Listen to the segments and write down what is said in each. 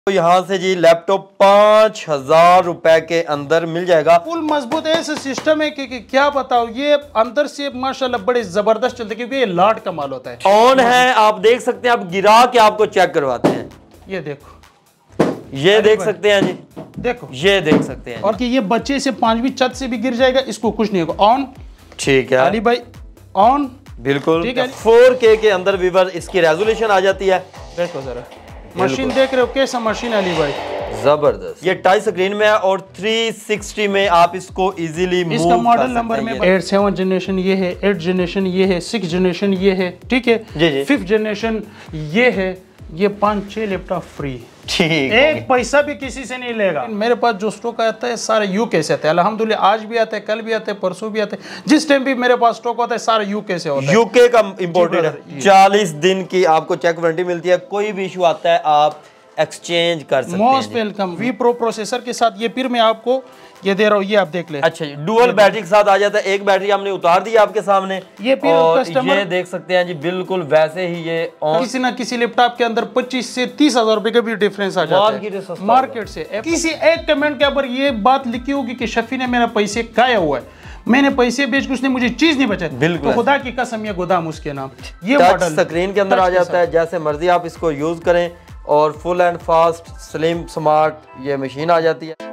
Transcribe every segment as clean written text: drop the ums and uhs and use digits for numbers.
तो यहाँ से जी लैपटॉप 5,000 रुपए के अंदर मिल जाएगा। फुल मजबूत ऐसा सिस्टम है कि क्या बताओ, ये अंदर से माशाल्लाह बड़े जबरदस्त चलते, क्योंकि ये लाट का माल होता है। ऑन है, आप देख सकते हैं, आप गिरा के आपको चेक करवाते हैं। ये देखो, ये देख सकते हैं जी, देखो ये देख सकते हैं। और कि ये बच्चे से 5वीं छत से भी गिर जाएगा, इसको कुछ नहीं होगा। ऑन, ठीक है अली भाई, ऑन, बिल्कुल ठीक है। 4K के अंदर वीवर इसकी रेजोल्यूशन आ जाती है। देखो जरा मशीन देख रहे हो, कैसा मशीन अली भाई, जबरदस्त। ये टच स्क्रीन में है और 360 में आप इसको इजीली मूव इसका मॉडल कर नंबर सकते में हैं। 7 जनरेशन ये है, 8 जनरेशन ये है, 6 जनरेशन ये है, ठीक है जी। 5th जनरेशन ये है। ये 5-6 लैपटॉप फ्री, ठीक, एक पैसा भी किसी से नहीं लेगा। मेरे पास जो स्टॉक आता है सारा यूके से आता है, अल्हम्दुलिल्लाह। आज भी आता है, कल भी आता है, परसों भी आता है, जिस टाइम भी मेरे पास स्टॉक होता है सारा यूके से होता है। यूके का इंपोर्टेड है। 40 दिन की आपको चेक वारंटी मिलती है। कोई भी इशू आता है आप एक्सचेंज कर सकते हैं। Most welcome. V pro processor के साथ ये फिर मैं आपको ये दे रहा हूँ, ये आप देख ले। अच्छा जी, डुअल बैटरी के साथ आ जाता है। एक बैटरी हमने उतार दी आपके सामने, ये फिर और कस्टमर ये देख सकते हैं जी, बिल्कुल वैसे ही ये किसी ना किसी लैपटॉप के अंदर 25 से 30 हजार रुपए का भी डिफरेंस आ जाता है मार्केट से। किसी एक कमेंट के ऊपर ये बात लिखी होगी कि शफी ने मेरा पैसे खाया हुआ है, मैंने पैसे बेच के उसने मुझे चीज नहीं बचाई, तो खुदा की कसम ये गोदाम उसके नाम। ये टच स्क्रीन के अंदर आ जाता है, जैसे मर्जी आप इसको यूज करें, और full and fast slim smart ये मशीन आ जाती है।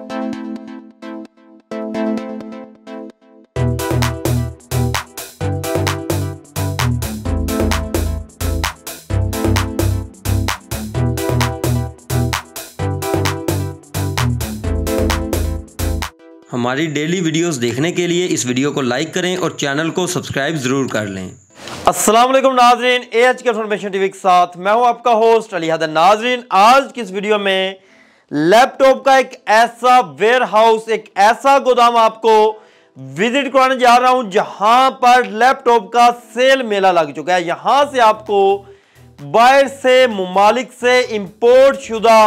हमारी डेली वीडियोस देखने के लिए इस वीडियो को लाइक करें और चैनल को सब्सक्राइब जरूर कर लें। अस्सलाम वालेकुम नाजरीन, AHK इन्फॉर्मेशन टीवी के साथ मैं हूं आपका होस्ट अली हैदर। नाजरीन, आज की इस वीडियो में लैपटॉप का एक ऐसा वेयर हाउस, एक ऐसा गोदाम आपको विजिट कराने जा रहा हूं जहां पर लैपटॉप का सेल मेला लग चुका है। यहां से आपको बाहर से ममालिक से इंपोर्ट शुदा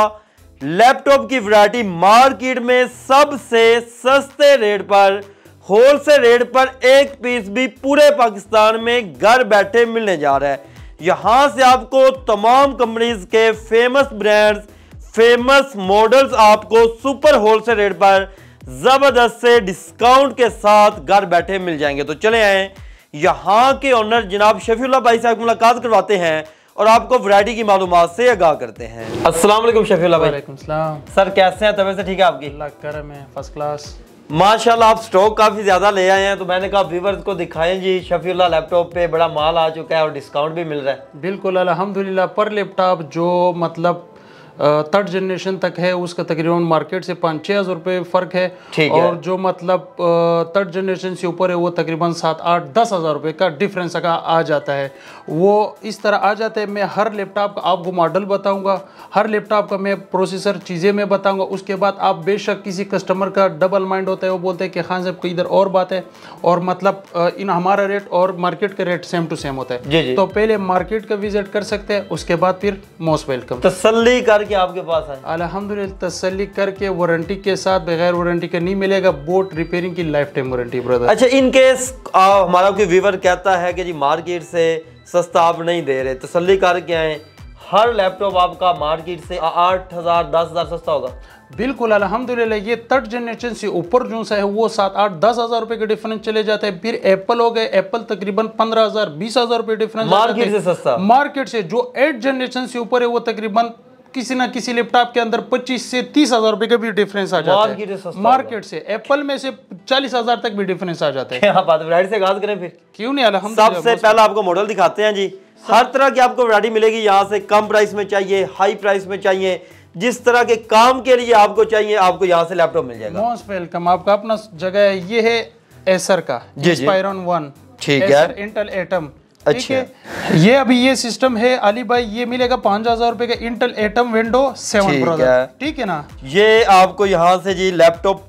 लैपटॉप की वैरायटी मार्केट में सबसे सस्ते रेट पर, होलसेल रेट पर एक पीस भी पूरे पाकिस्तान में घर बैठे मिलने जा रहा है। यहां से आपको तमाम कंपनीज के फेमस ब्रांड्स, फेमस मॉडल्स आपको सुपर होलसेल रेट पर जबरदस्त से डिस्काउंट के साथ घर बैठे मिल जाएंगे। तो चले आए, यहां के ओनर जनाब शफीउल्लाह भाई साहब मुलाकात करवाते हैं और आपको वैरायटी की मालूमात से आगाह करते हैं। अस्सलाम वालेकुम शफीउल्लाह भाई। वालेकुम सलाम। सर कैसे हैं, तबीयत से ठीक है आपकी? अल्लाह करम है, फर्स्ट क्लास माशाल्लाह। आप स्टॉक काफी ज्यादा ले आए हैं, तो मैंने कहा व्यूअर्स को दिखाएं जी, शफीउल्लाह लैपटॉप पे बड़ा माल आ चुका है और डिस्काउंट भी मिल रहा है। बिल्कुल अल्हम्दुलिल्लाह। पर लैपटॉप जो मतलब 3rd जनरेशन तक है उसका तकरीबन मार्केट से 5-6 हज़ार रुपये फ़र्क है, और जो मतलब 3rd जनरेशन से ऊपर है वो तकरीबन 7-8-10 हज़ार रुपये का डिफरेंस का आ जाता है। वो इस तरह आ जाता है। मैं हर लैपटॉप का आपको मॉडल बताऊंगा, हर लैपटॉप का मैं प्रोसेसर चीज़ें मैं बताऊंगा। उसके बाद आप बेशक किसी कस्टमर का डबल माइंड होता है, वो बोलते हैं कि खान साहब की इधर और बात है, और मतलब इन हमारा रेट और मार्केट का रेट सेम टू सेम होता है। जी। तो पहले मार्केट का विजिट कर सकते हैं, उसके बाद फिर मोस्ट वेलकम। तसल्ली करके आपके पास आए, अल्हम्दुलिल्लाह तसल्ली करके, वारंटी के साथ, बगैर वारंटी का नहीं मिलेगा। बोट रिपेयरिंग की लाइफ टाइम वारंटी ब्रदर। अच्छा, इन केस हमारा कोई व्यूअर कहता है कि जी मार्केट से सस्ता आप नहीं दे रहे, तसल्ली करके आए, हर लैपटॉप आपका मार्केट से 8,000 10,000 सस्ता होगा। बिल्कुल अल्हम्दुलिल्लाह। ये 3rd जनरेशन से ऊपर जो सा है वो 7-8-10 हज़ार रुपए के डिफरेंस चले जाते हैं। फिर एप्पल हो गए, एप्पल तकरीबन 15,000 20 हज़ार रुपए डिफरेंस मार्केट से सस्ता। मार्केट से जो 8 जनरेशन से ऊपर है वो तकरीबन किसी ना किसी लैपटॉप के अंदर 25 से 30 हज़ार रुपए का भी डिफरेंस आ जाता है मार्केट से। एप्पल में से 40 हज़ार तक भी डिफरेंस आ जाता है। क्या बात, वैरायटी से आगाज करें फिर, क्यों नहीं। अल्हम्दुलिल्लाह। सबसे पहला आपको मॉडल दिखाते हैं जी। हर तरह की आपको वैरायटी मिलेगी यहाँ से, कम प्राइस में चाहिए, हाई प्राइस में चाहिए, जिस तरह के काम के लिए आपको चाहिए, आपको यहाँ से लैपटॉप मिल जाएगा। Most welcome. आपका अपना जगह है, ये है एसर का इंस्पायरन 1, ठीक है, इंटेल एटम। अच्छा, ये अभी ये सिस्टम है अली भाई, ये मिलेगा 5,000 रुपए का इंटेल एटम विंडो 7 ब्रदर, ठीक है ना। ये आपको यहाँ से जी लैपटॉप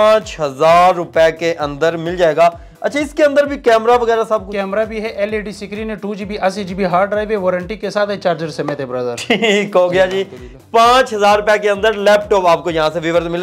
5,000 रुपए के अंदर मिल जाएगा। अच्छा, इसके अंदर भी कैमरा वगैरह सब, कैमरा भी है, LED स्क्रीन है, 2GB 80GB हार्ड ड्राइव है, वारंटी के साथ है, चार्जर समेत है ब्रदर। ठीक हो गया जी। 5,000 रुपए के अंदर लैपटॉप आपको यहाँ से व्यूअर्स मिल रहा है।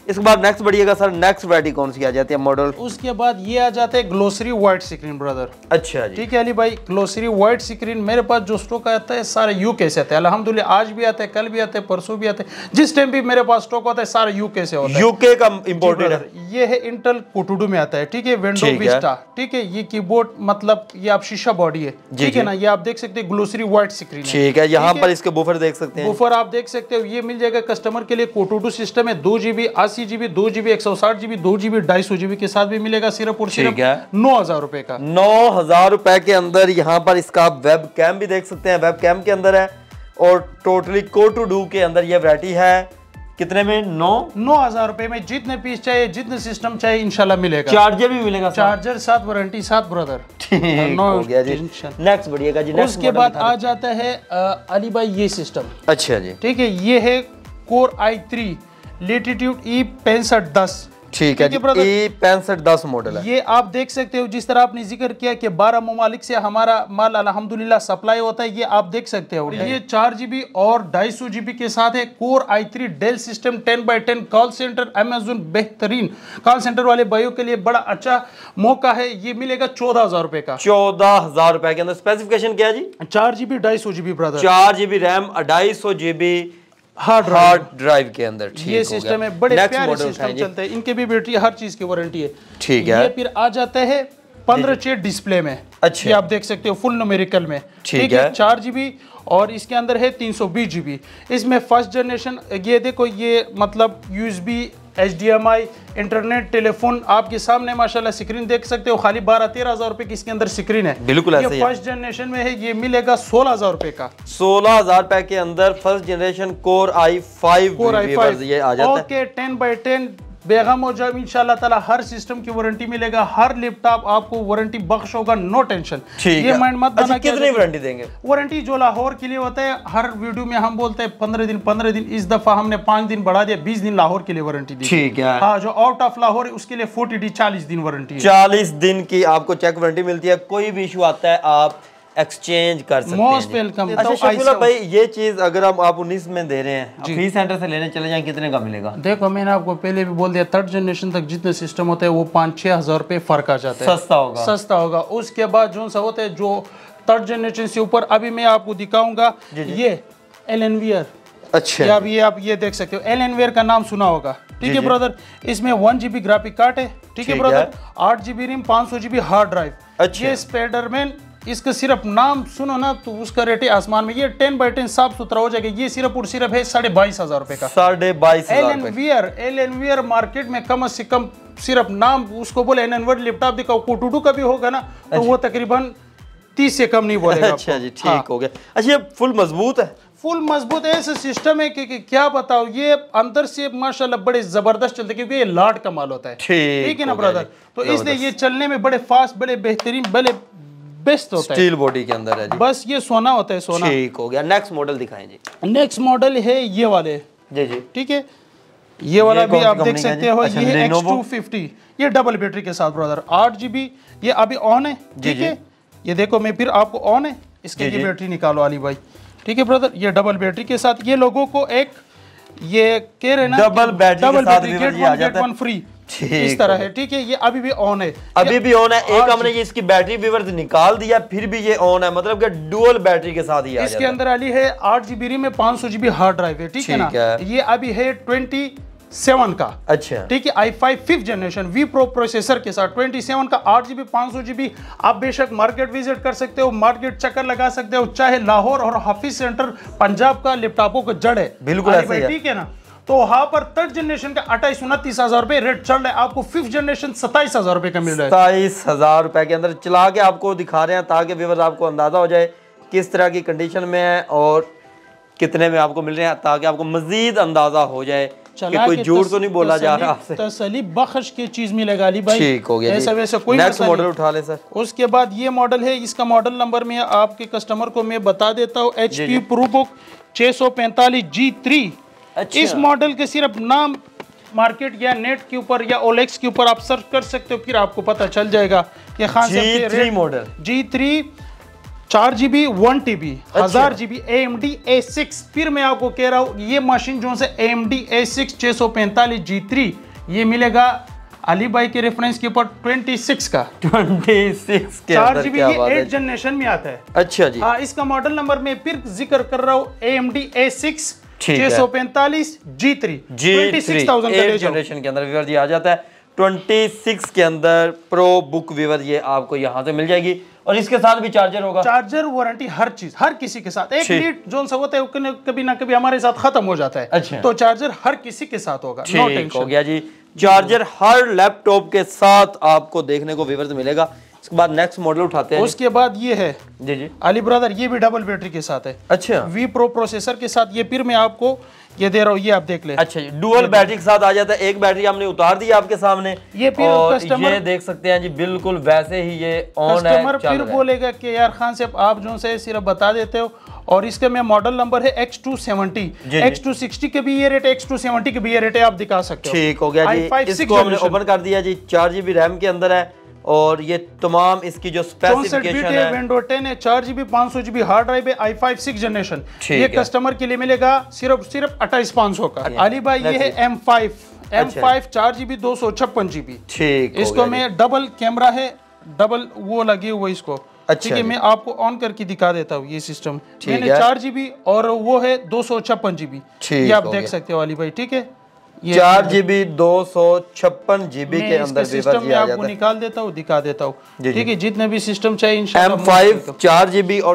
इसके बाद नेक्स्ट बढ़िएगा सर, नेक्स्ट वैरायटी कौन सी आ जाती है मॉडल? उसके बाद ये आ जाते हैं ग्लोसरी व्हाइट स्क्रीन ब्रदर। अच्छा जी, ठीक है अली भाई, ग्लोसरी व्हाइट स्क्रीन मेरे पास जो स्टॉक आता है सारा यूके से आता है अल्हम्दुलिल्लाह। आज भी आता है, कल भी आता है, परसों भी आता है, जिस टाइम भी मेरे पास स्टॉक होता है सारा यूके से होता है। यूके का इंपोर्टेड है। ये है इंटेल कोटुडू में आता है। ठीक है, विंडो विस्टा। ठीक है, ये कीबोर्ड मतलब ये आप शीशा बॉडी है। ठीक है ना, ये आप देख सकते हैं ग्लोसरी व्हाइट स्क्रीन है। ठीक है, यहाँ पर इसके बफर देख सकते हैं, बफर आप देख सकते हो, ये मिल जाएगा कस्टमर के लिए। कोटुडू सिस्टम है, 2 GB 80 GB 2 GB 160 GB 2 GB 250 GB के साथ भी मिलेगा। सिर्फ और सिर्फ 9,000 रुपए का। 9,000 रुपए के अंदर यहाँ पर इसका आप वेब कैम भी देख सकते हैं, वेब कैम के अंदर है और टोटली कोटुडू के अंदर ये वैरायटी है। कितने में? 9,000 रुपए में जितने पीस चाहिए, जितने सिस्टम चाहिए इंशाल्लाह मिलेगा। चार्जर भी मिलेगा, चार्जर साथ, वारंटी साथ ब्रदर। हो गया जी। नेक्स्ट बढ़िएगा जी। उसके बाद आ जाता है अली भाई ये सिस्टम। अच्छा जी, ठीक है, ये है कोर i3 लेटिट्यूड E6510। ठीक है, E6510 मॉडल है। ये आप देख सकते हो, जिस तरह आपने जिक्र किया कि 12 ममालिक से हमारा माल अल्हम्दुलिल्लाह सप्लाई होता है, ये आप देख सकते हो। ये 4 GB और 250 GB के साथ है। Core i3 Dell system 10x10 call centre, Amazon बेहतरीन कॉल सेंटर वाले भाइयों के लिए बड़ा अच्छा मौका है। ये मिलेगा 14,000 रुपए का। 14,000 रुपए के अंदर। स्पेसिफिकेशन क्या है जी? 4 GB 250 GB brother. 4 GB RAM 250 GB hard drive के अंदर। ठीक, ये सिस्टम है, बड़े प्यारे सिस्टम चलते हैं, इनके भी बैटरी हर चीज की वारंटी है। ठीक है, ये फिर आ जाता है 15 डिस्प्ले में। अच्छा, ये आप देख सकते हो फुल न्यूमेरिकल में। ठीक है, 4 GB और इसके अंदर है 320 GB। इसमें फर्स्ट जनरेशन, ये देखो, ये मतलब USB HDMI इंटरनेट टेलीफोन आपके सामने माशाल्लाह स्क्रीन देख सकते हो। खाली 12-13,000 रुपए की इसके अंदर स्क्रीन है। बिल्कुल ऐसा ही है। फर्स्ट जनरेशन में है, ये मिलेगा 16,000 रुपए का। 16,000 रुपए के अंदर फर्स्ट जनरेशन कोर i5 ये आ जाता है। ओके, 10x10 बेगम हो जाए इंशाल्लाह ताला। हर सिस्टम की वारंटी मिलेगा, हर लैपटॉप आपको वारंटी बख्श होगा, नो टेंशन। ये माइंड मत बना। कितनी वारंटी देंगे? वारंटी जो लाहौर के लिए होता है, हर वीडियो में हम बोलते हैं 15 दिन। इस दफा हमने 5 दिन बढ़ा दिया, 20 दिन लाहौर के लिए वारंटी दी। ठीक है, हाँ, जो आउट ऑफ लाहौर है उसके लिए 40 दिन वारंटी है। 40 दिन की आपको चेक वारंटी मिलती है। कोई भी इशू आता है आप एक्सचेंज कर सकते हैं। Most welcome. अच्छा शफीउल्लाह भाई, ये चीज अगर आप 19 में दे रहे हैं, फ्री सेंटर से लेने चले जाएं, कितने का मिलेगा? देखो, मैंने आपको पहले भी बोल दिया, 3rd जनरेशन तक जितने सिस्टम होते हैं वो 5-6 हज़ार रुपए फर्क आ जाता है। सस्ता होगा। उसके बाद जो सा होता है, जो 3rd जनरेशन से ऊपर, अभी मैं आपको दिखाऊंगा ये एलेनवियर। अच्छा, ये आप ये देख सकते हो, एलेनवियर का नाम सुना होगा। ठीक है ब्रदर, इसमें 1 GB ग्राफिक कार्ड है। ठीक है brother, 8 GB RAM 500 GB hard drive. अच्छा, ये स्पाइडरमैन, इसका सिर्फ नाम सुनो ना तो उसका रेट है आसमान में। ये 10x10 साफ सुथरा हो जाएगा। ये सिर्फ और सिर्फ है 22,500 रुपए का। 22,500। एलेनवियर मार्केट में कम से कम, सिर्फ नाम उसको बोले एलेनवियर लैपटॉप दिखाओ, कोटुडू का भी होगा ना तो वो तकरीबन 30 से कम नहीं बोलेगा। अच्छा जी, ठीक हो गया। अच्छा, ये फुल मजबूत है? फुल मजबूत ऐसा सिस्टम है कि क्या बताओ, ये अंदर से माशाल्लाह बड़े जबरदस्त चलते हैं, क्योंकि ये लाट का माल होता है। ठीक है ना ब्रदर, तो इसलिए ये चलने में बड़े फास्ट, बड़े बेहतरीन, बड़े बेस्ट होता है। स्टील बॉडी के अंदर है जी। बस ये सोना होता है, सोना। ठीक हो गया। नेक्स्ट मॉडल दिखाएं जी। नेक्स्ट मॉडल है ये वाले जी जी। ठीक है, ये वाला भी आप देख सकते हो। ये है X250, ये डबल बैटरी के साथ ब्रदर, 8 GB। ये अभी ऑन है। ठीक है, ये देखो, मैं फिर आपको ऑन है, इसके ये बैटरी निकालो अली भाई। ठीक है ब्रदर, ये डबल बैटरी के साथ, ये लोगों को एक ये कह रहे ना double battery get one free, इस तरह है। ठीक है, ये अभी भी ऑन है, अभी भी ऑन है। एक हमने ये इसकी बैटरी व्यूअर्स निकाल दिया, फिर भी ये ऑन है, मतलब कि डुअल बैटरी के साथ ही आ इसके अंदर अली है 8 GB रैम में 500 GB हार्ड ड्राइव है। ठीक है ना, ये अभी है 27 का। अच्छा, ठीक है, i5 5th generation we pro processor के साथ 27 का 8 GB 500 GB। आप बेशक मार्केट विजिट कर सकते हो, मार्केट चक्कर लगा सकते हो, चाहे लाहौर और हाफिज सेंटर पंजाब का लैपटॉपों का जड़ है। बिल्कुल ऐसा ही है। ठीक है ना, तो वहां पर 3rd जनरेशन का 28-29,000 रुपए रेट चल रहा है, आपको 5th जनरेशन 27,000 रुपए का मिल रहा है। 27,000 रुपए के अंदर चला के आपको दिखा रहे हैं, ताकि व्यूअर्स आपको अंदाजा हो जाए किस तरह की कंडीशन में है और कितने में आपको मिल रहे हैं, ताकि आपको मजीद अंदाजा हो जाए कि कोई झूठ तो नहीं बोला जा रहा आपसे। तसल्ली बख्श की चीज मिलेगा अली भाई। ठीक हो गया, ऐसा वैसा कोई नेक्स्ट मॉडल उठा ले सर। उसके बाद ये मॉडल है, इसका मॉडल नंबर में आपके कस्टमर को मैं बता देता हूँ, HP ProBook 645 G3। अच्छा। इस मॉडल के सिर्फ नाम मार्केट या नेट के ऊपर या OLX के ऊपर आप सर्च कर सकते हो, फिर आपको पता चल जाएगा कि Khan sahab G3 model G3 4 GB 1 TB 1000 GB AMD A6। फिर मैं आपको कह रहा हूँ ये मशीन जो से AMD A6 645 G3 ये मिलेगा अली भाई के रेफरेंस के ऊपर 26 का 26 के 4 GB ये 8 जनरेशन में आता है। अच्छा जी। हाँ, इसका मॉडल नंबर मैं फिर जिक्र कर रहा हूँ AMD A6 645 G3 26,000 का जनरेशन के अंदर व्यूअर जी आ जाता है। 26 के अंदर प्रो बुक व्यूअर ये आपको यहाँ से मिल जाएगी और इसके साथ भी चार्जर होगा। चार्जर वारंटी हर चीज हर किसी के साथ। एक लीड जो सा होता है कभी ना कभी हमारे साथ खत्म हो जाता है। अच्छा। तो चार्जर हर किसी के साथ होगा। नो टेंशन हो गया जी। चार्जर हर लैपटॉप के साथ आपको देखने को व्यूअर मिलेगा। इसके बाद नेक्स्ट मॉडल उठाते हैं। उसके बाद ये है जी जी अली ब्रदर, ये भी डबल बैटरी के साथ है। अच्छा। वी प्रो प्रोसेसर के साथ ये फिर मैं आपको ये दे रहा हूँ, ये आप देख ले। अच्छा जी, डुअल बैटरी के साथ आ जाता है। एक बैटरी हमने उतार दी आपके सामने, ये फिर और कस्टमर ये देख सकते हैं जी बिल्कुल वैसे ही ये ऑन है। कस्टमर फिर बोलेगा कि यार खान साहब आप जो से सिर्फ बता देते हो, और इसका में मॉडल नंबर है X270 X260 के भी ये रेट है, X270 के भी ये रेट है, आप दिखा सकते हो। ठीक हो गया जी। इसको हमने ओपन कर दिया जी। 4 GB रैम के अंदर है और ये तमाम इसकी जो स्पेसिफिकेशन है विंडो 10 है, 4 GB 500 GB हार्ड ड्राइव है, i5 6 जनरेशन। ये कस्टमर के लिए मिलेगा सिर्फ 28,500 का। अली भाई ये है M5 4 GB 256 GB। ठीक, इसको में डबल कैमरा है, डबल वो लगे हुए इसको। ठीक है, मैं आपको ऑन करके दिखा देता हूँ ये सिस्टम। मैंने 4 GB और वो है 256 GB, ये आप देख सकते हो अली भाई। ठीक है, 4 GB 256 GB के अंदर सिस्टम में आपको निकाल देता हूँ, दिखा देता हूँ। ठीक है, जितने भी सिस्टम चाहिए इंशाल्लाह। M5 4 GB और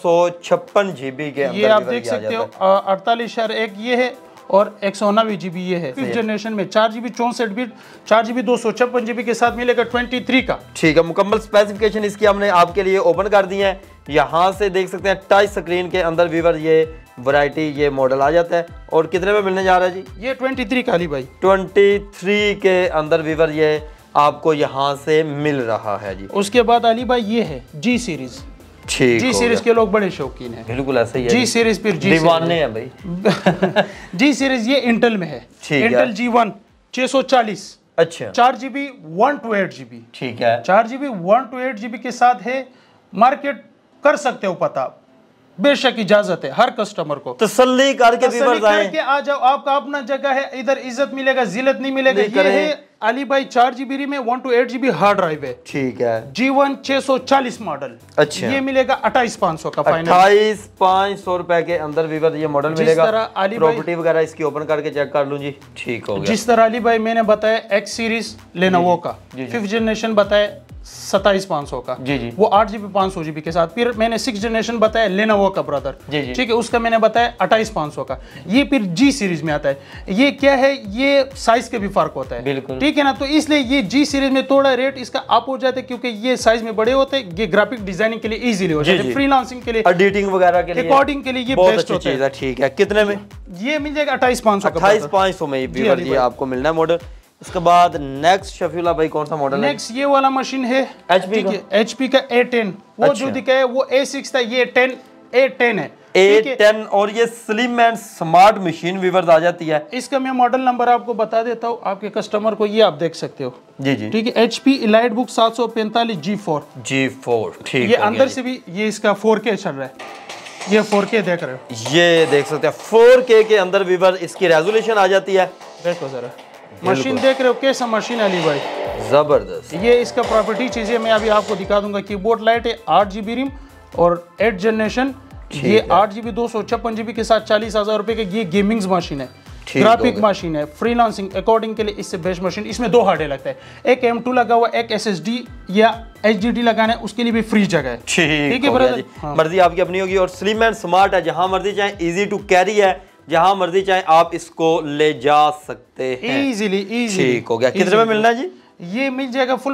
256 GB के अंदर ये आप देख सकते हो। 48.1 ये है और 129 GB ये है। 5th जनरेशन में 4 GB 64 बिट 4 GB 256 GB के साथ मिलेगा 23 का। ठीक है, मुकम्मल स्पेसिफिकेशन इसकी हमने आपके लिए ओपन कर दी है। यहाँ से देख सकते हैं टच स्क्रीन के अंदर व्यूअर ये वैरायटी ये मॉडल आ जाता है। और कितने में मिलने जा रहा है जी? ये 23 का अली भाई। 23 के अंदर व्यूअर ये आपको यहाँ से मिल रहा है जी। उसके बाद अली भाई ये है G सीरीज। ठीक, G सीरीज के लोग बड़े शौकीन हैं। बिल्कुल ऐसे ही है। G सीरीज फिर दीवाने हैं भाई। G सीरीज ये इंटेल में है, इंटेल G1 640। अच्छा। 4 GB 128 GB। ठीक है, 4 GB 128 GB के साथ है। मार्केट कर सकते हो पता, बेशक इजाजत है हर कस्टमर को। तसल्ली करके आ जाओ, आपका अपना जगह है, इधर इज्जत मिलेगा, जिल्लत नहीं मिलेगा। ये है अली भाई 4 GB में 128 GB हार्ड ड्राइव है। ठीक है, G1 640 मॉडल। अच्छा, ये मिलेगा 28,500 का फाइनल। 28,500 रुपए के अंदर व्यूअर ये मॉडल मिलेगा। प्रॉपर्टी वगैरह इसकी ओपन करके चेक कर लूं जी। ठीक हो गया। जिस तरह अली भाई मैंने बताया X सीरीज लेनोवो का 5th जनरेशन बताया 27,500 का जी जी, वो 8 GB 500 GB के साथ। फिर मैंने 6th जनरेशन बताया लेनोवो का ब्रदर, ठीक है, उसका मैंने बताया 28,500 का। ये फिर G सीरीज में आता है। ये क्या है, ये साइज के भी फर्क होता है, बिल्कुल ठीक है ना। तो इसलिए ये G सीरीज में थोड़ा रेट इसका अप हो जाता है, क्योंकि ये साइज में बड़े होते हैं। ये ग्राफिक डिजाइनिंग के लिए इजीली हो जाता है, फ्रीलांसिंग के लिए, एडिटिंग वगैरह के लिए, रिकॉर्डिंग के लिए ये बेस्ट होता है। ठीक है, कितने में? ये मिल जाएगा 28,500 का। 28,500 में ये आपको मिलना है मॉडल। इसके बाद नेक्स्ट शफीउल्लाह भाई कौन सा मॉडल है? नेक्स्ट ये वाला मशीन है HP का A10। वो जो दिखा है वो A6 था, ये A10 है। A10 और ये slim and smart machine viewers आ जाती है। इसका मैं मॉडल नंबर आपको बता देता हूँ आपके कस्टमर को, ये आप देख सकते हो। जी जी, ठीक है, HP EliteBook 745 G4। ठीक, ये अंदर से भी ये इसका 4K चल रहा है। ये 4K देख रहे हो, ये देख सकते हैं 4K के अंदर व्यूअर इसकी रेजोल्यूशन आ जाती है। देखो जरा मशीन देख रहे हो, कैसा मशीन अली भाई, जबरदस्त। ये इसका प्रॉपर्टी चीजें मैं अभी आपको दिखा दूंगा। कीबोर्ड लाइट है, 8 GB रैम और 8th जनरेशन। ये 8 GB 256 GB के साथ 40,000 रुपए की ये गेमिंग मशीन है, ग्राफिक मशीन है, फ्रीलांसिंग अकॉर्डिंग के लिए इससे बेस्ट मशीन। इसमें 2 हार्ड लगता है, एक M2 लगा हुआ, एक SSD या HDD लगाना है, उसके लिए भी फ्री जगह है। ठीक है ब्रदर, मर्जी आपकी अपनी होगी। और स्लिम एंड स्मार्ट है, जहां मर्जी चाहे इजी टू कैरी है, जहां मर्जी चाहे आप इसको ले जा सकते हैं इजीली। ठीक हो गया। कितने में मिलना है जी? ये मिल जाएगा फुल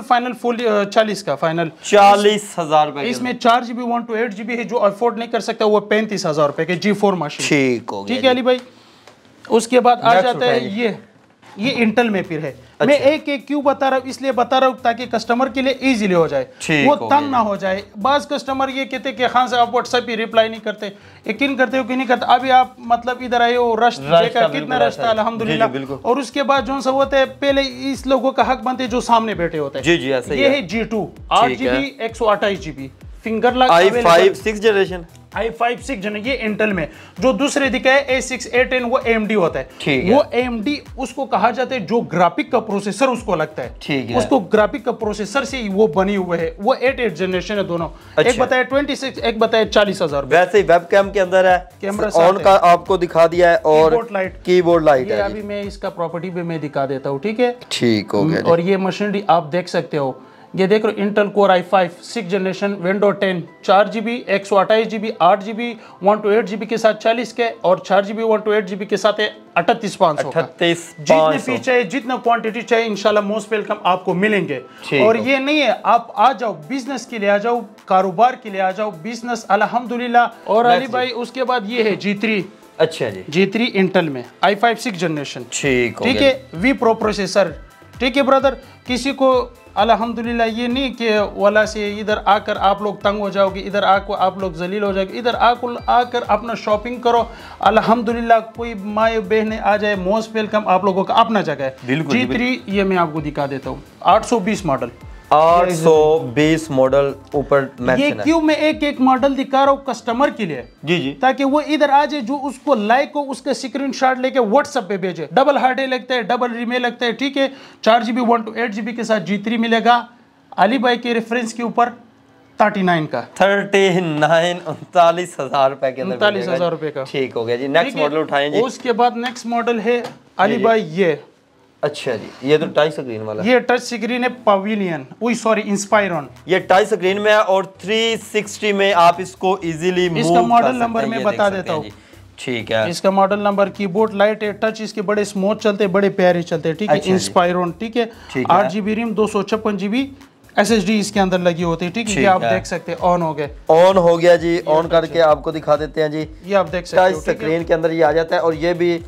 40 का फाइनल 40,000 रुपए। इसमें 4 GB 128 GB है, जो अफोर्ड नहीं कर सकता वो 35,000 रुपए के G4 मशीन। ठीक हो गया। ठीक है अली भाई, उसके बाद आ जाता है ये इंटेल में फिर है। अच्छा। मैं एक एक क्यों बता रहा हूँ, इसलिए बता रहा हूँ ताकि कस्टमर के लिए इजीली हो जाए, वो तंग ना हो जाए। बाज कस्टमर ये कहते हैं कि खान साहब आप व्हाट्सएप पे रिप्लाई नहीं करते, यकीन करते हो कि नहीं करते। अभी आप मतलब इधर आए हो, रश देखा कितना रश था अल्हम्दुलिल्लाह। और उसके बाद जो सब होता है, पहले इस लोगों का हक बनते जो सामने बैठे होते हैं। जी जी, ऐसे ये है G2 8 GB 128 GB finger lock i5 6 generation, i5 6 जन, ये इंटेल में। जो दूसरे दिखा है A6 A10 वो AMD होता है, वो AMD उसको कहा जाता है जो ग्राफिक का प्रोसेसर उसको लगता है, ठीक है, उसको ग्राफिक का प्रोसेसर से वो बनी हुए है। वो 8 जनरेशन है दोनों। अच्छा। एक बताया 26, एक बताया 40,000। वैसे ही वेबकैम के अंदर है, कैमरा ऑन का आपको दिखा दिया है, और कीबोर्ड लाइट है। अभी मैं इसका प्रॉपर्टी भी मैं दिखा देता हूँ, ठीक है, ठीक हो गया। और ये मशीनरी आप देख सकते हो, ये देख रहे हो Intel core i5 6 generation, window 10, 4GB 128GB 8GB 128GB के साथ 40 के, और 4GB 128GB के साथ 38,500 का। जितने पीस चाहिए, जितना क्वांटिटी चाहिए, इंशाल्लाह मोस्ट वेलकम आपको मिलेंगे। और ये नहीं है, आप आ जाओ बिजनेस के लिए, आ जाओ कारोबार के लिए, आ जाओ बिजनेस अल्हम्दुलिल्लाह। और अली भाई उसके बाद ये है G3। अच्छा जी, G3 इंटेल में i5 6 जनरेशन, ठीक है, V Pro प्रोसेसर, ठीक है ब्रदर। किसी को अल्हम्दुलिल्लाह ये नहीं कि वाला से इधर आकर आप लोग तंग हो जाओगे, इधर आकर आप लोग जलील हो जाओगे, इधर आकर अपना शॉपिंग करो। अल्हम्दुलिल्लाह कोई माए बहने आ जाए, मोस्ट वेलकम, आप लोगों का अपना जगह है। G3 ये मैं आपको दिखा देता हूँ, 820 मॉडल, 820 मॉडल ऊपर ये क्यों मैं एक मॉडल दिखा रहा हूँ कस्टमर के लिए, जी, ताकि वो इधर आ जाए, जो उसको लाइक हो उसका स्क्रीनशॉट लेके व्हाट्सएप पे भेजे। डबल हार्ड लगता है, डबल रिमे लगता है, ठीक है। 4GB 128GB के साथ G3 मिलेगा अली भाई के रेफरेंस के ऊपर 39 का, 39,39,000 रुपए के अंदर, 39,000 रुपए का, ठीक हो गया जी। नेक्स्ट मॉडल उठाएं जी। उसके बाद नेक्स्ट मॉडल है अली भाई ये, अच्छा जी, ये तो टच स्क्रीन वाला, ये टच स्क्रीन है पवेलियन, इंस्पायरन, ये टच स्क्रीन में है और 360 में आप इसको इजीली मूव कर सकते हैं। इसका मॉडल नंबर मैं बता देता हूँ, ठीक है। इसका मॉडल नंबर, कीबोर्ड लाइट है, टच इसके बड़े स्मूथ चलते हैं, बड़े प्यारे चलते हैं, ठीक है। इंस्पायरन, ठीक है। 8GB रैम 256GB SSD इसके अंदर लगी होती है, ठीक है। ये आप देख सकते हैं, ऑन हो गए, ऑन हो गया जी। ऑन करके आपको दिखा देते हैं जी, ये आप देख सकते हो, टच स्क्रीन के अंदर ये आ जाता है, और ये भी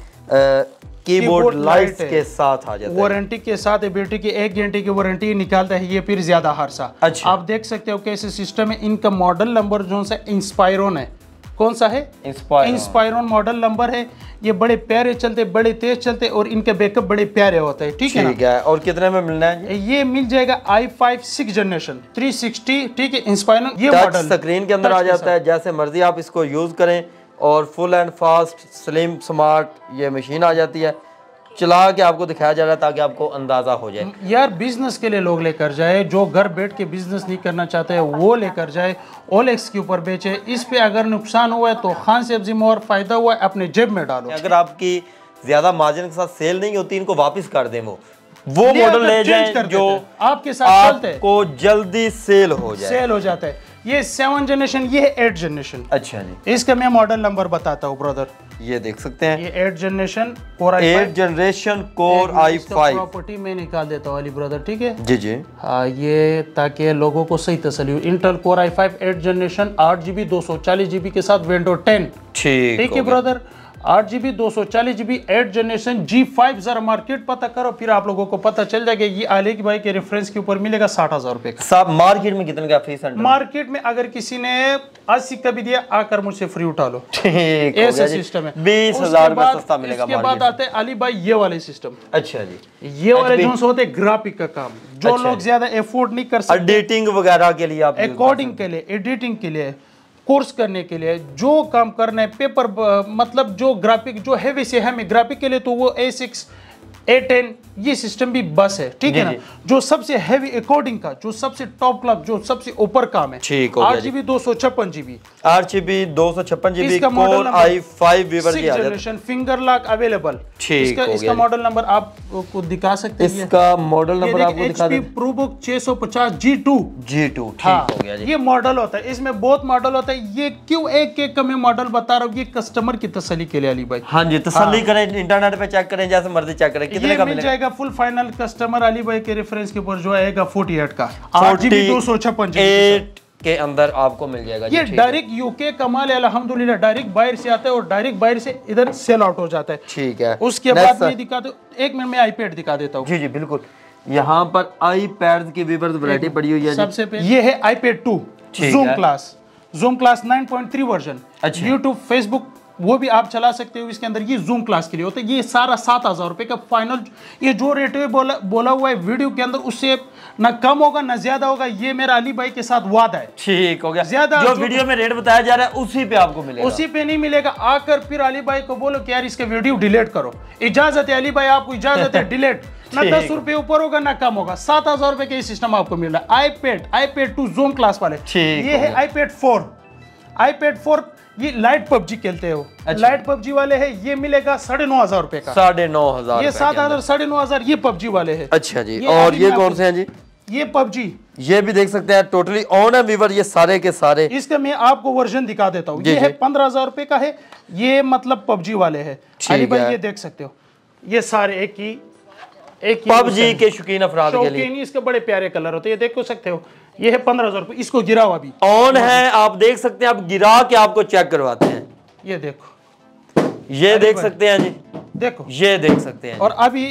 कीबोर्ड लाइट्स के साथ आ जाता है, वारंटी के साथ है बेटी की, 1 घंटे की वारंटी निकालता है ये, फिर ज्यादा हर्षा। अच्छा। आप देख सकते हो कैसे सिस्टम है। इनका मॉडल नंबर जो सा इंस्पायरन है, कौन सा है, इंस्पायरन मॉडल नंबर है। ये बड़े प्यारे चलते, बड़े तेज चलते, और इनके बैकअप बड़े प्यारे होते हैं, ठीक है ना। और कितने में मिलना है? ये मिल जाएगा i5 6 जनरेशन 360, ठीक है। इंस्पायरन ये मॉडल स्क्रीन के अंदर आ जाता है, जैसे मर्जी आप इसको यूज करें, और full and fast slim smart ये मशीन आ जाती है। चला के आपको दिखाया जाएगा ताकि आपको अंदाजा हो जाए। यार बिजनेस के लिए लोग लेकर जाए, जो घर बैठ के बिजनेस नहीं करना चाहते हैं वो लेकर जाए, OLX के ऊपर बेचे। इस पे अगर नुकसान हुआ है तो खान से जिम्मेवार, फायदा हुआ है अपने जेब में डालो। अगर आपकी ज्यादा मार्जिन के साथ सेल नहीं होती, इनको वापस कर दें, वो मॉडल ले जाएं जो आपके साथ चलते हैं, को जल्दी सेल हो जाता है। ये 7 जनरेशन, ये है 8 जनरेशन। अच्छा जी, इसका मैं मॉडल नंबर बताता हूँ ब्रदर, ये देख सकते हैं, ये 8 generation core i5, 8 generation core i5 property में निकाल देता हूँ अली ब्रदर, ठीक है जी। हाँ, ये ताकि लोगों को सही तसल्ली हो। Intel core i5 8 generation 8GB 240GB के साथ विंडो 10, ठीक है brother. 8GB 240GB 8 generation G5। जरा मार्केट पता करो, फिर आप लोगों को पता चल जाएगा। ये आलेख भाई के रेफरेंस के ऊपर मिलेगा 60,000 रुपए का। साहब मार्केट में कितने का फ्री सेंटर? मार्केट में अगर किसी ने 80 का भी दिया, आकर मुझसे फ्री उठा लो, ठीक ऐसा सिस्टम है। 20,000 रुपए सस्ता मिलेगा। इसके बाद आते हैं अली भाई ये वाले सिस्टम। अच्छा जी, ये वाले जो होते ग्राफिक का काम, जो लोग ज्यादा एफोर्ड नहीं कर सकते, एडिटिंग वगैरह के लिए, आप अकॉर्डिंग के लिए, एडिटिंग के लिए, कोर्स करने के लिए, जो काम करना है, पेपर मतलब जो ग्राफिक जो हैवी से हमें ग्राफिक के लिए, तो वो A6 A10 ये सिस्टम भी बस है, ठीक है ना। जो सबसे हैवी अकॉर्डिंग का, जो सबसे टॉप क्लास, जो सबसे ऊपर काम है, 8GB 256GB 8GB 256GB core i5 वीवर की जनरेशन, फिंगर लॉक अवेलेबल। इसका मॉडल नंबर आपको दिखा सकते हैं, इसका मॉडल नंबर आपको दिखा दें, प्रोबुक 650 G2, ठीक हो गया जी। ये मॉडल होता है, इसमें बहुत मॉडल होता है। ये क्यों एक का मैं मॉडल बता रहा हूँ, ये कस्टमर की तसल्ली के लिए अली भाई। हाँ जी, तसल्ली करें, इंटरनेट पे चेक करें, जैसे मर्जी चेक करें। कितने का मिल जाएगा? फुल फाइनल कस्टमर अली भाई के रेफरेंस के ऊपर जो आएगा 48 का 8GB 256 के अंदर आपको मिल जाएगा। ये डायरेक्ट यूके कमाल है अल्हम्दुलिल्लाह, डायरेक्ट बाहर से आता है और डायरेक्ट बाहर से इधर सेल आउट हो जाता है, ठीक है। उसके बाद मैं दिखाता हूँ, 1 मिनट में आईपैड दिखा देता हूँ। जी बिल्कुल, यहाँ पर आईपैड की भी वैरायटी पड़ी हुई है। सबसे पहले ये है iPad 2 zoom class 9.3 version. YouTube, Facebook वो भी आप चला सकते हो इसके अंदर। ये जूम क्लास के लिए होता है। ये सारा 7,000 रुपये का फाइनल, ये जो रेट है बोला हुआ है वीडियो के अंदर, उससे ना कम होगा ना ज्यादा होगा। ये मेरा अली भाई के साथ वादा है। ठीक हो गया। ज्यादा जो वीडियो में रेट बताया जा रहा है उसी पे आपको मिलेगा, उसी पे नहीं मिलेगा। आकर फिर अली भाई को बोलो कि यार इसके वीडियो डिलीट करो, इजाजत है अली भाई, आपको इजाजत है डिलीट। ना 10 रुपए ऊपर होगा ना कम होगा। 7,000 रुपए का सिस्टम आपको मिल रहा है। iPad 2 जूम क्लास वाले, ये है iPad 4। ये लाइट पबजी खेलते हो, लाइट पबजी वाले है, ये मिलेगा 9,500 रुपए का। 9,500, ये 7,000 9,500 ये पबजी वाले है। अच्छा जी। और ये कौन से हैं जी? ये पबजी, ये भी देख सकते हैं टोटली ऑन है वीवर, ये सारे के सारे। इसका मैं आपको वर्जन दिखा देता हूँ। ये है 15,000 रुपए का है। ये मतलब पबजी वाले है अली भाई, ये देख सकते हो। ये सारे एक ही पबजी के शौकीन अफराद के लिए। इसके बड़े प्यारे कलर होते हैं, ये देख सकते हो। ये है 15,000 रुपए। इसको गिरा हुआ भी ऑन है, आप देख सकते हैं। आप गिरा के आपको चेक करवाते हैं। ये देखो, ये देख सकते हैं जी, देखो ये देख सकते हैं। और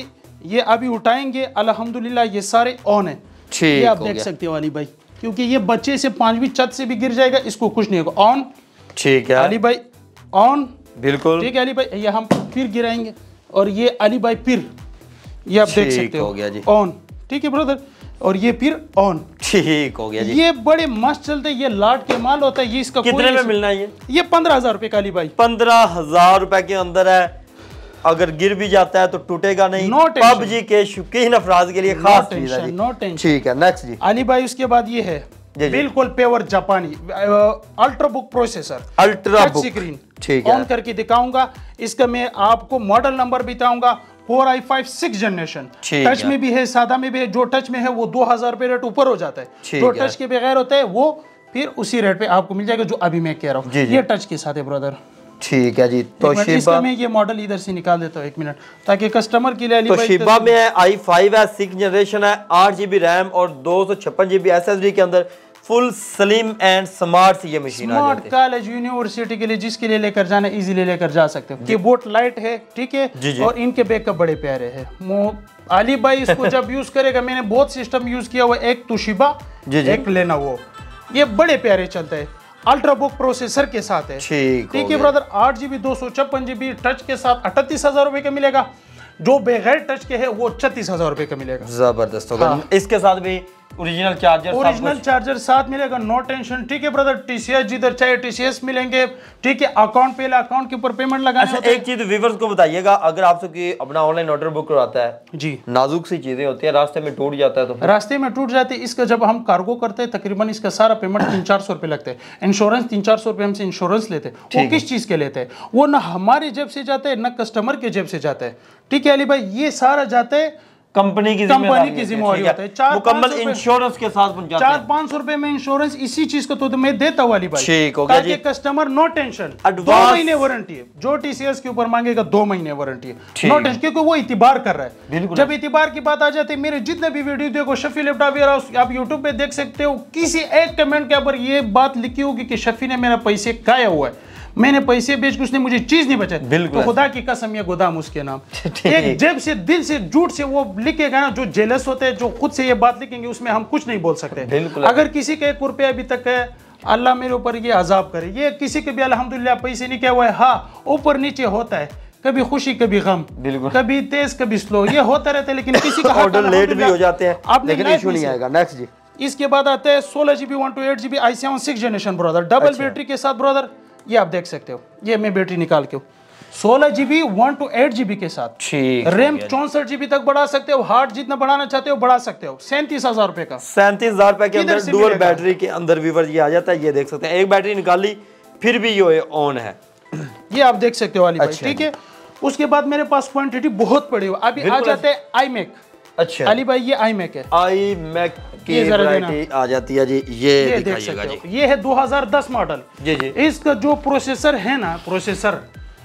अभी उठाएंगे अल्हम्दुलिल्लाह, ये सारे ऑन है। ये आप देख सकते हो अली भाई, क्योंकि ये बच्चे से 5वीं छत से भी गिर जाएगा, इसको कुछ नहीं होगा। ऑन, ठीक है अली भाई, ऑन, बिल्कुल ठीक है अली भाई। ये हम फिर गिराएंगे और ये अली भाई फिर, ये आप देख सकते हो, ऑन, ठीक है ब्रदर। और ये फिर ऑन, ठीक हो गया जी। ये बड़े मस्त चलते हैं, ये लाट के माल होता है। ये इसका कितने में मिलना है ये 15,000 रुपए का अली भाई। 15,000 रुपए के अंदर है। अगर गिर भी जाता है तो टूटेगा नहीं। पबजी के शौकीन अफराद के लिए खास चीज है जी। No tension. ठीक है, नेक्स्ट जी अली भाई। उसके बाद ये है बिल्कुल प्योर जापानी ultra book processor, ultra book screen. ठीक है, ऑन करके दिखाऊंगा। इसका मैं आपको मॉडल नंबर बताऊंगा। 4i5 6th generation. टच में भी है, सादा में भी है। जो टच में है वो 2,000 रुपए रेट ऊपर हो जाता है। जो टच के बगैर होता है वो फिर उसी रेट पे आपको मिल जाएगा जो अभी मैं कह रहा हूँ। ये टच के साथ है ब्रदर। ठीक है जी। तोशिबा में ये मॉडल इधर से निकाल देता हूँ, 1 मिनट, ताकि कस्टमर के लिए। तोशिबा में है, i5 है, 6th जनरेशन है, 8 GB रैम और 256 GB SSD के अंदर। फुल स्लिम एंड स्मार्ट सी ये मशीन आ जाती है। कॉलेज यूनिवर्सिटी के लिए जिसके लिए लेकर जाना, इजीली लेकर जा सकते हो। कीबोर्ड लाइट है, ठीक है। और इनके बैकअप बड़े प्यारे हैं। अली भाई इसको जब यूज करेगा, मैंने बहुत सिस्टम यूज किया हुआ, एक तोशिबा, एक लेनोवो, ये बड़े प्यारे चलते हैं। अल्ट्रा बुक प्रोसेसर के साथ है, ठीक है ब्रदर। 8 GB 256 GB टच के साथ 38,000 रुपए का मिलेगा। जो बगैर टच के है वो 36,000 रुपए का मिलेगा। जबरदस्त होगा। इसके साथ भी ओरिजिनल चार्जर साथ मिलेगा। नो टेंशन, ठीक है ब्रदर। TCS जिधर चाहे TCS मिलेंगे, ठीक है। अकाउंट पे अकाउंट के ऊपर पेमेंट लगाना। अच्छा, एक चीज व्यूअर्स को बताइएगा, अगर आप सबकी अपना ऑनलाइन ऑर्डर बुक करवाता है जी, नाजुक सी चीजें होती है, रास्ते में टूट जाता है तो रास्ते में टूट जाती है। इसका जब हम कार्गो करते हैं, तकरीबन इसका सारा पेमेंट 300-400 रुपए लगते हैं। इंश्योरेंस 300-400 रुपए हमसे इंश्योरेंस लेते हैं। वो किस चीज के लेते हैं? वो ना हमारी जेब से जाते हैं ना कस्टमर के जेब से जाते हैं, ठीक है अली भाई। ये सारा जाते हैं कंपनी की जिम्मेवारी होता है। मुकम्मल इंश्योरेंस के साथ 400-500 रुपए में इंश्योरेंस इसी चीज को तो मैं देता हूँ अली भाई, ठीक हो गया जी। कस्टमर नो टेंशन, 2 महीने वारंटी है। जो TCS के ऊपर मांगेगा 2 महीने वारंटी है, नो टेंशन, क्योंकि वो इतिबार कर रहा है। जब इतिबार की बात आ जाती है, मेरे जितने भी वीडियो देखो, शफी लैपटॉप वेयर हाउस, आप यूट्यूब पे देख सकते हो, किसी एक कमेंट के ऊपर ये बात लिखी होगी कि शफी ने मेरा पैसे खाया हुआ है, मैंने पैसे बेच के उसने मुझे चीज नहीं बचाई। तो खुदा की कसम ये गोदाम उसके नाम। एक जेब से, दिल से, झूठ से वो लिखेगा ना, जो जेलस होते हैं, जो खुद से ये बात लिखेंगे, उसमें हम कुछ नहीं बोल सकते। अगर किसी का 1 रुपया अभी तक है, अल्लाह मेरे ऊपर ये अजाब करे। ये किसी के भी अल्हम्दुलिल्लाह पैसे नहीं किया हुआ है। हाँ, ऊपर नीचे होता है, कभी खुशी कभी गम, कभी तेज कभी स्लो, ये होता रहता है। लेकिन किसी का ऑर्डर लेट भी हो जाते हैं, लेकिन इशू नहीं आएगा। नेक्स्ट जी। इसके बाद आते हैं 16 GB 128 GB i7 6th generation brother, double battery के साथ ब्रदर। ये आप देख सकते हो, ये मैं बैटरी निकाल के 16 GB 128 GB के साथ, ठीक। रैम 64 GB तक बढ़ा सकते हो, हार्ड जितना बढ़ाना चाहते हो बढ़ा सकते हो। 37,000 रुपए का, 37,000 रुपए के अंदर डुअल बैटरी के अंदर व्यूअर ये आ जाता है। ये देख सकते हैं, एक बैटरी निकाली फिर भी ये ऑन है। ये आप देख सकते हो वाली भाई, ठीक है। उसके बाद मेरे पास क्वांटिटी बहुत पड़ी हुई। अभी आ जाते हैं iMac। अच्छा अली भाई, ये iMac है, iMac की वैरायटी आ जाती है जी। ये दिखाइएगा जी। ये है 2010 मॉडल जी जी। इसका जो प्रोसेसर है ना, प्रोसेसर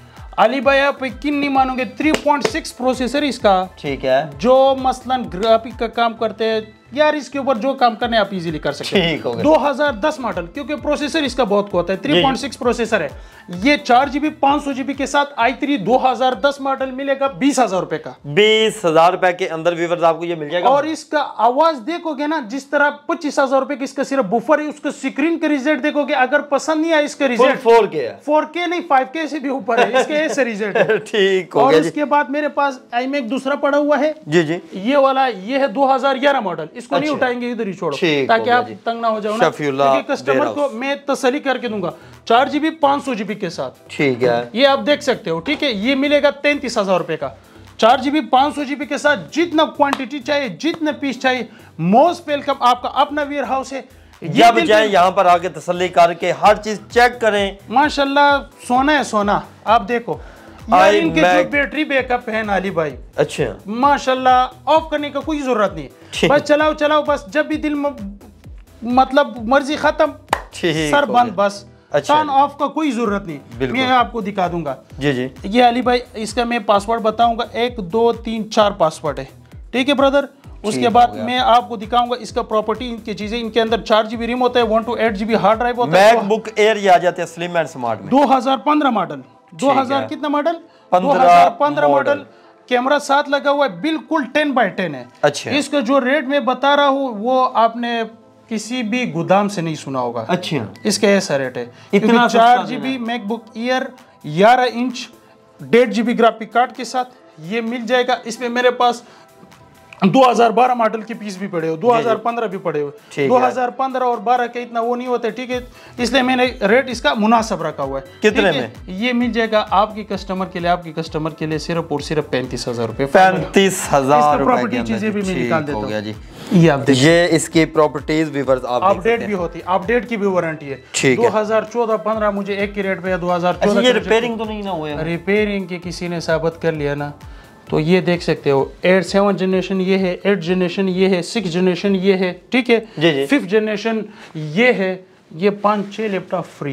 अली भाई आप यकीन नहीं मानोगे, 3.6 प्रोसेसर इसका, ठीक है। जो मसलन ग्राफिक का काम करते हैं, यार इसके ऊपर जो काम करने आप इजीली कर सकते हैं। 2010 मॉडल, क्योंकि प्रोसेसर इसका बहुत होता है, 3.6 प्रोसेसर है। ये 4GB 500GB के साथ i3 2010 मॉडल मिलेगा 20,000 रुपए का। 20,000 रुपए के अंदर व्यूअर्स आपको ये मिल जाएगा। और इसका आवाज देखोगे ना, जिस तरह 25,000 रुपए की इसका सिर्फ बुफर है, उसका स्क्रीन का रिजल्ट देखोगे, अगर पसंद नहीं आया इसका रिजल्ट 4K है, 4K नहीं 5K से भी ऊपर है इसके ऐसे रिजल्ट है। ठीक हो और गया जी। उसके बाद मेरे पास iMac दूसरा पड़ा हुआ है जी जी, ये वाला, ये है 2011 मॉडल, इसको नहीं उठाएंगे, इधर ही छोड़ो ताकि आप तंग ना हो जाओ ना, क्योंकि कस्टमर को मैं तसल्ली करके दूंगा 4GB 500GB के साथ। ठीक है, ये आप देख सकते हो। ठीक है, ये मिलेगा 33,000 रुपए का, 4GB 500GB के साथ। जितना क्वांटिटी चाहिए, जितने पीस चाहिए, मोस्ट वेलकम। आपका अपना वेयर हाउस है, जब जाए यहाँ पर आके तसल्ली करके हर चीज चेक करें। माशाल्लाह सोना है सोना। आप देखो यार इनके जो बैटरी बैकअप है ना अली भाई, अच्छा माशाल्लाह, ऑफ करने का कोई जरूरत नहीं, बस चलाओ चलाओ, बस जब भी दिल मतलब मर्जी खत्म सर बंद, बस टर्न ऑफ का कोई जरूरत नहीं। मैं आपको दिखा दूंगा। जी जी, ये अली भाई इसका मैं पासवर्ड बताऊंगा, 1 2 3 4 पासवर्ड है। ठीक है ब्रदर, उसके बाद मैं आपको दिखाऊंगा इसका प्रॉपर्टी, इनकी चीजें। इनके अंदर 4GB रैम होता है, 1 to 8GB हार्ड ड्राइव होता है। मैकबुक एयर ये आ जाते हैं स्लिम एंड स्मार्ट में। 2015 मॉडल, 2000 कितना मॉडल, 2015 मॉडल। कैमरा साथ लगा हुआ है, बिल्कुल 10x10 है। अच्छा, इसका जो रेट मैं बता रहा हूँ वो आपने किसी भी गोदाम से नहीं सुना होगा। अच्छा, इसका ऐसा रेट है, इतना 4GB MacBook Air 11 inch 1.5GB graphic card के साथ ये मिल जाएगा। इसमें मेरे पास 2012 मॉडल के पीस भी पड़े हो, 2015 भी पड़े हो। 2015 और 12 के इतना वो नहीं होता। ठीक है, इसलिए मैंने रेट इसका मुनासिब रखा हुआ है। कितने में ये मिल जाएगा आपकी कस्टमर के लिए, आपकी कस्टमर के लिए सिर्फ और सिर्फ 35,000 रुपए। 35,000 प्रॉपर्टी चीजें भी मैं निकाल देता हूँ जी। ये आप देखिए, ये इसकी प्रॉपर्टीज व्यूअर्स आप अपडेट भी होती है, अपडेट की भी वारंटी है। 2014-15 मुझे एक की रेट पे है, 2014। ये रिपेयरिंग तो नहीं ना हुआ है? रिपेयरिंग के किसी ने साबित कर लिया ना, तो ये देख सकते हो 7 जनरेशन ये है, 8 जनरेशन ये है, 6 जनरेशन ये है। ठीक है, 5th जनरेशन ये है। ये 5-6 लैपटॉप फ्री,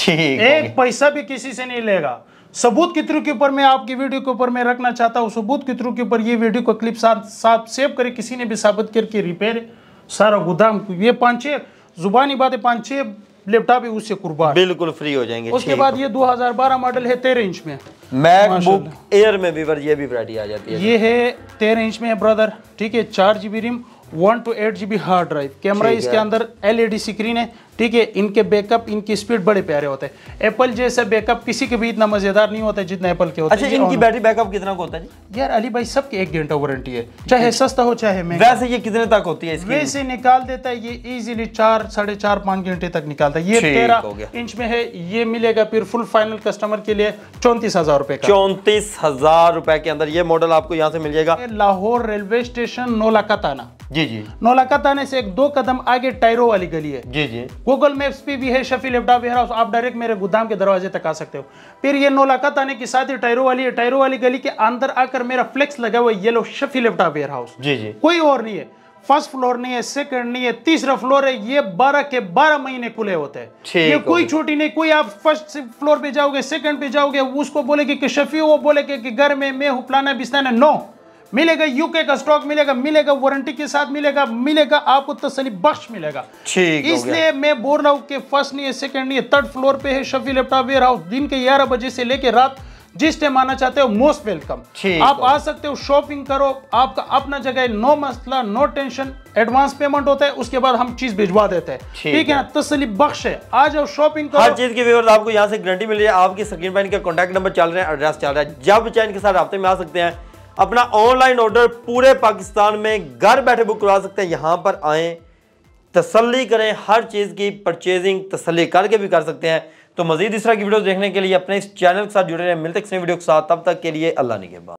एक पैसा भी किसी से नहीं लेगा। सबूत के थ्रू के ऊपर मैं आपकी वीडियो के ऊपर मैं रखना चाहता हूँ, सबूत के थ्रू के ऊपर ये वीडियो को क्लिप साथ सेव करे, किसी ने भी साबित करके रिपेयर सारा गोदाम, ये 5-6 जुबानी बात है, 5-6 लैपटॉप है उससे कुर्बान, बिल्कुल फ्री हो जाएंगे। उसके बाद ये 2012 मॉडल है, 13 इंच में। मैकबुक एयर में भी ये भी वैरायटी आ जाती है। ये है 13 इंच में है ब्रदर। ठीक है, 4GB RAM, 1 to 8GB hard drive. Camera इसके अंदर LED स्क्रीन है। ठीक है, इनके बैकअप, इनकी स्पीड बड़े प्यारे होते हैं। एप्पल जैसा बैकअप किसी के भी इतना मजेदार नहीं होता है जितना एप्पल के होते हैं। अच्छा, इनकी बैटरी बैकअप कितना होता है जी? यार अली भाई सबके 1 घंटा वारंटी है, चाहे सस्ता हो चाहे महंगा। वैसे ये कितने तक होती है इसकी? वैसे निकाल देता है ये इजीली 4, 4.5-5 घंटे तक निकालता है। ये 13 इंच में है, ये मिलेगा फिर फुल फाइनल कस्टमर के लिए 34,000 रुपए का। 34,000 रुपए के अंदर ये मॉडल आपको यहाँ से मिल जाएगा। लाहौर रेलवे स्टेशन नौलखा थाना। जी जी, नौलखा थाने से 1-2 कदम आगे टायरो वाली गली है। जी जी, गूगल मैप्स पे भी है शफी लैपटॉप वेयर हाउस, आप डायरेक्ट मेरे गोदाम के दरवाजे तक आ सकते हो। फिर ये नौलखा थाने के साथ ही टायरो वाली है, टायरो वाली गली के अंदर आकर मेरा फ्लेक्स लगा हुआ है yellow Shafi laptop warehouse. जी जी, कोई और नहीं है, फर्स्ट फ्लोर नहीं है, सेकंड नहीं है, तीसरा फ्लोर है। ये 12 के 12 महीने खुले होते हैं। ये कोई छोटी नहीं, कोई आप फर्स्ट फ्लोर पे जाओगे, सेकंड पे जाओगे, उसको बोलेगे कि शफी, वो बोलेगे कि घर में मैं हूँ फलाना बिस्ताना। नो, मिलेगा, यूके का स्टॉक मिलेगा, मिलेगा वारंटी के साथ मिलेगा, मिलेगा आपको तसल्ली बख्श मिलेगा। इसलिए मैं बोल रहा हूँ कि फर्स्ट नहीं है, सेकंड नहीं है, 3rd फ्लोर पे है शफी लैपटॉप वेयर हाउस। दिन के 11 बजे से लेके रात जिस टाइम आना चाहते हो मोस्ट वेलकम। आप आ सकते हो, शॉपिंग करो, आपका अपना जगह है, नो मसला, नो टेंशन। एडवांस पेमेंट होता है, उसके बाद हम चीज भिजवा देते हैं। ठीक है ना, तसल्ली बख्श है। आ जाओ, शॉपिंग करो। हर चीज की व्यूअर्स आपको यहाँ से गारंटी मिल रही है। आपकी स्क्रीन पर इनका कॉन्टैक्ट नंबर चल रहे हैं, एड्रेस चल रहा है, जब चाहे इनके साथ राब्ते में आ सकते हैं। अपना ऑनलाइन ऑर्डर पूरे पाकिस्तान में घर बैठे बुक करवा सकते हैं। यहाँ पर आएँ, तसल्ली करें, हर चीज़ की परचेजिंग तसल्ली करके भी कर सकते हैं। तो मजीद इस तरह की वीडियोस देखने के लिए अपने इस चैनल के साथ जुड़े रहें। मिलते हैं इस वीडियो के साथ, तब तक के लिए अल्लाह निगहबान।